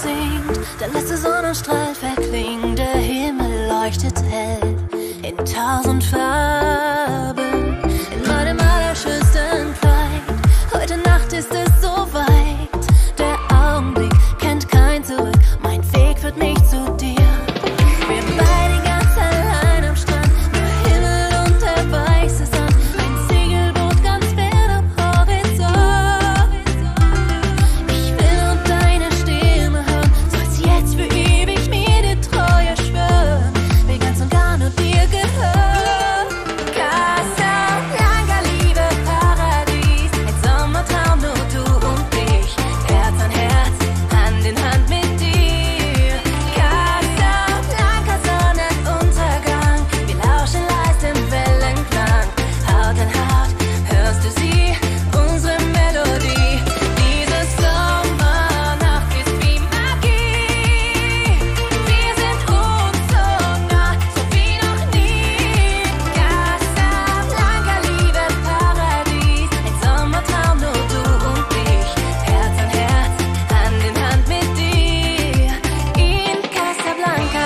singt, der letzte Sonnenstrahl verklingt, der Himmel leuchtet hell in 1000 Farben, in meinem allerschönsten Kleid. Heute Nacht ist es soweit, der Augenblick kennt kein Zurück, mein Weg führt mich zu dir. Wir beide ganz allein am Strand, nur Himmel und der weiße Sand, ein Segelboot ganz fern am Horizont. Ich will nur deine Stimme hören, soll's jetzt für ewig mir die Treue schwören, wir ganz und gar nur dir gehören. Casablanca, Liebe, Paradies, ein Sommertraum, nur du und ich, Herz an Herz, Hand in Hand mit dir. Casablanca, Sonnenuntergang, wir lauschen leise im Wellenklang, Haut an Haut, hörst du sie, unsere Melodie. Diese Sommernacht ist wie Magie, wir sind uns so nah, so wie noch nie. Casablanca, Liebe, Paradies, ein Sommertraum, nur du und ich, Herz an Herz, Hand in Hand mit dir, in Casablanca.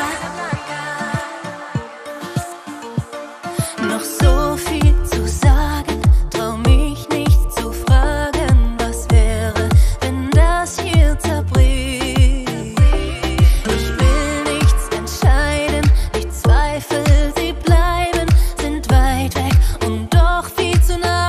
Noch so viel zu sagen, trau mich nicht zu fragen, was wäre, wenn das hier zerbricht. Ich will nichts entscheiden, die Zweifel, sie bleiben, sind weit weg und doch viel zu nah.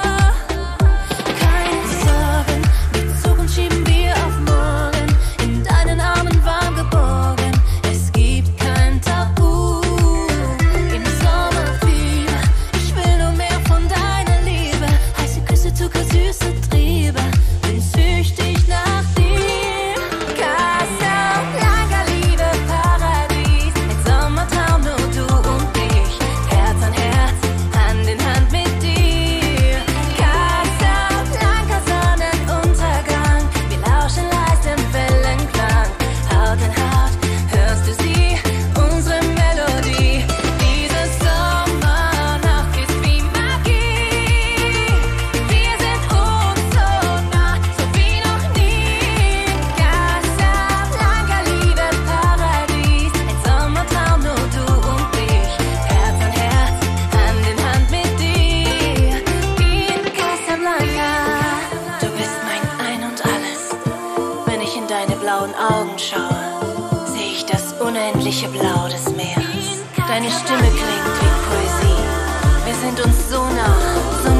Keine Sorgen, die Zukunft schieben wir auf morgen, in deinen Armen warm geborgen, es gibt kein Tabu. Im Sommerfieber, ich will nur mehr von deiner Liebe, heiße Küsse, zuckersüße Triebe, bin süchtig nach dir. Casablanca, Liebe, Paradies, ein Sommertraum, nur du und ich, Herz an Herz, Hand in Hand mit dir. Casablanca, Sonnenuntergang, wir lauschen leise im Wellenklang, Haut an Haut, hörst du sie, unsere Melodie. Diese Sommernacht ist wie Magie, wir sind uns so nah, so wie noch nie. Casablanca, Liebe, Paradies, ein Sommertraum, nur du und ich, Herz an Herz, Hand in Hand mit dir, in Casablanca. Du bist mein Ein und Alles, wenn ich in deine blauen Augen schaue, sehe ich das unendliche Blau des Meeres. Deine Stimme klingt wie Poesie, wir sind uns so nah, so